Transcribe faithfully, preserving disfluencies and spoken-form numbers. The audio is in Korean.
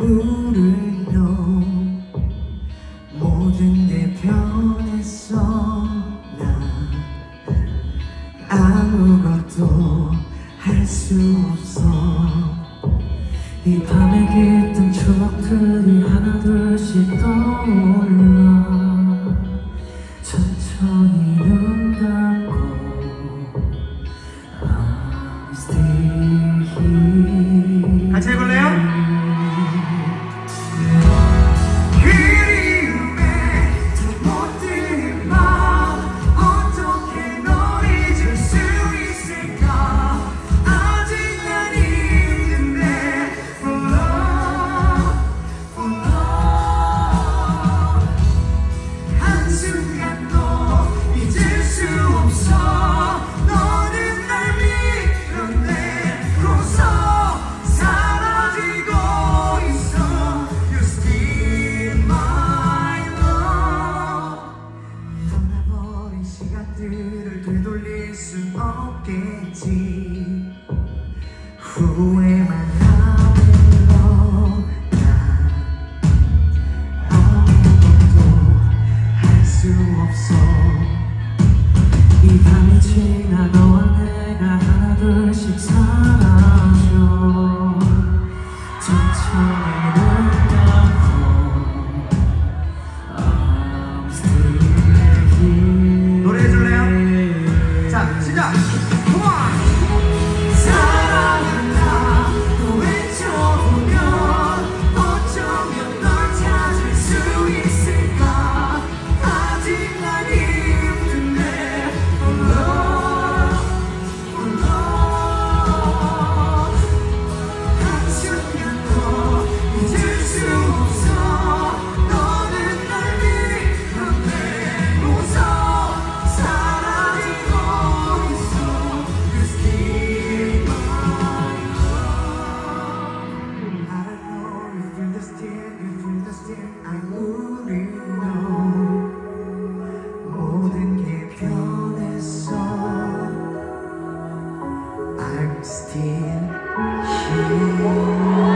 울으려 모든 게 변했어. 나 아무것도 할 수 없어. 이 밤에 깃든 추억들이 하나둘씩 떠올라. 천천히 눈 감고 I'm still here. 같이 해볼래요? 시간들을 되돌릴 순 없겠지. 후회만 하면서 난 아무것도 할 수 없어. 이 밤이 지나 너와 내가 하나둘씩 사라져. 천천히 눈 감고 I'm still here. 노래해줄래요? 자, 시작! 사랑한다 또 외쳐보면 어쩌면 널 찾을 수 있을까. 아직 난 힘든데 For love, for love. 한순간도 잊을 수 없어. 너는 날 밀어내고서 모든 게 변했어. I'm still here.